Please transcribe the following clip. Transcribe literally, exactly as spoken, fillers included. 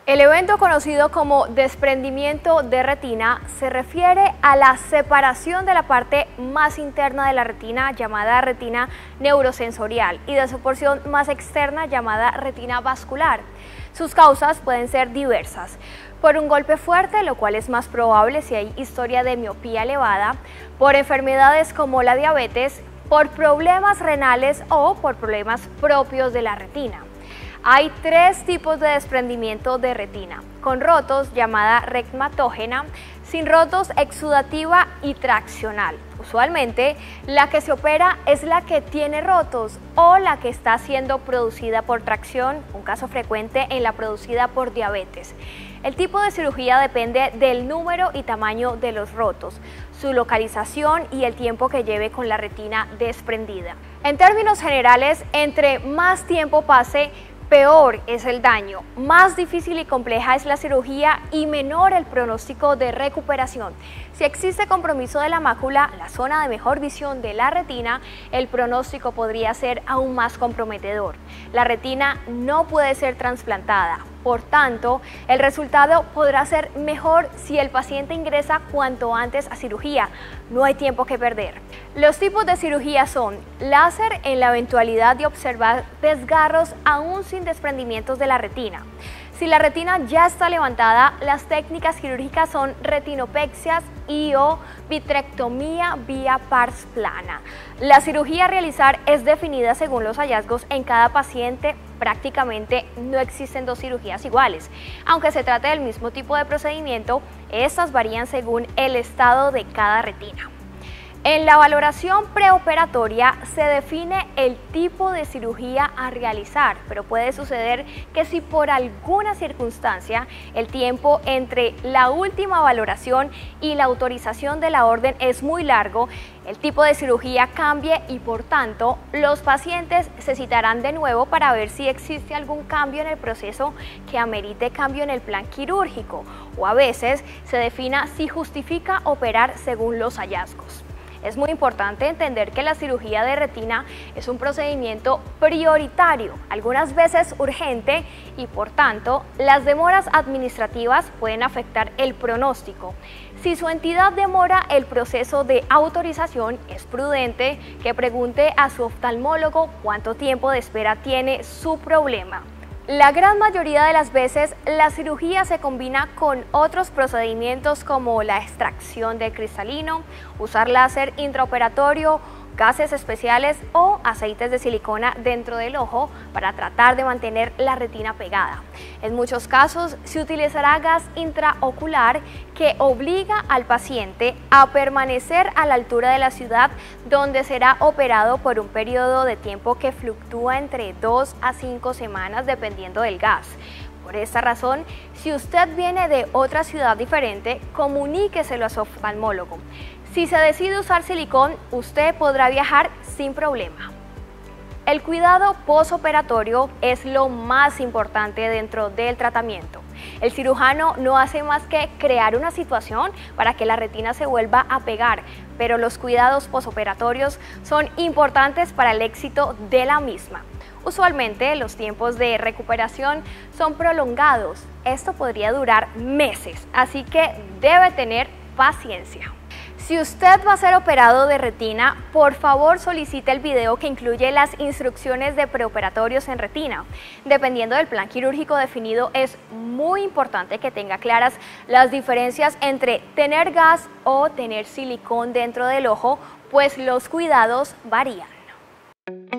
El evento conocido como desprendimiento de retina se refiere a la separación de la parte más interna de la retina llamada retina neurosensorial y de su porción más externa llamada retina vascular. Sus causas pueden ser diversas: por un golpe fuerte, lo cual es más probable si hay historia de miopía elevada, por enfermedades como la diabetes, por problemas renales o por problemas propios de la retina. Hay tres tipos de desprendimiento de retina: con rotos, llamada reumatógena; sin rotos, exudativa y traccional. Usualmente, la que se opera es la que tiene rotos o la que está siendo producida por tracción, un caso frecuente en la producida por diabetes. El tipo de cirugía depende del número y tamaño de los rotos, su localización y el tiempo que lleve con la retina desprendida. En términos generales, entre más tiempo pase, peor es el daño, más difícil y compleja es la cirugía y menor el pronóstico de recuperación. Si existe compromiso de la mácula, la zona de mejor visión de la retina, el pronóstico podría ser aún más comprometedor. La retina no puede ser trasplantada, por tanto, el resultado podrá ser mejor si el paciente ingresa cuanto antes a cirugía. No hay tiempo que perder. Los tipos de cirugía son láser en la eventualidad de observar desgarros aún sin desprendimientos de la retina. Si la retina ya está levantada, las técnicas quirúrgicas son retinopexias y o vitrectomía vía pars plana. La cirugía a realizar es definida según los hallazgos en cada paciente. Prácticamente no existen dos cirugías iguales. Aunque se trate del mismo tipo de procedimiento, estas varían según el estado de cada retina. En la valoración preoperatoria se define el tipo de cirugía a realizar, pero puede suceder que si por alguna circunstancia el tiempo entre la última valoración y la autorización de la orden es muy largo, el tipo de cirugía cambie y por tanto los pacientes se citarán de nuevo para ver si existe algún cambio en el proceso que amerite cambio en el plan quirúrgico, o a veces se defina si justifica operar según los hallazgos. Es muy importante entender que la cirugía de retina es un procedimiento prioritario, algunas veces urgente, y por tanto las demoras administrativas pueden afectar el pronóstico. Si su entidad demora el proceso de autorización, es prudente que pregunte a su oftalmólogo cuánto tiempo de espera tiene su problema. La gran mayoría de las veces la cirugía se combina con otros procedimientos como la extracción del cristalino, usar láser intraoperatorio, gases especiales o aceites de silicona dentro del ojo para tratar de mantener la retina pegada. En muchos casos se utilizará gas intraocular que obliga al paciente a permanecer a la altura de la ciudad donde será operado por un periodo de tiempo que fluctúa entre dos a cinco semanas dependiendo del gas. Por esta razón, si usted viene de otra ciudad diferente, comuníqueselo a su oftalmólogo. Si se decide usar silicón, usted podrá viajar sin problema. El cuidado posoperatorio es lo más importante dentro del tratamiento. El cirujano no hace más que crear una situación para que la retina se vuelva a pegar, pero los cuidados posoperatorios son importantes para el éxito de la misma. Usualmente los tiempos de recuperación son prolongados. Esto podría durar meses, así que debe tener paciencia. Si usted va a ser operado de retina, por favor solicite el video que incluye las instrucciones de preoperatorios en retina. Dependiendo del plan quirúrgico definido, es muy importante que tenga claras las diferencias entre tener gas o tener silicón dentro del ojo, pues los cuidados varían.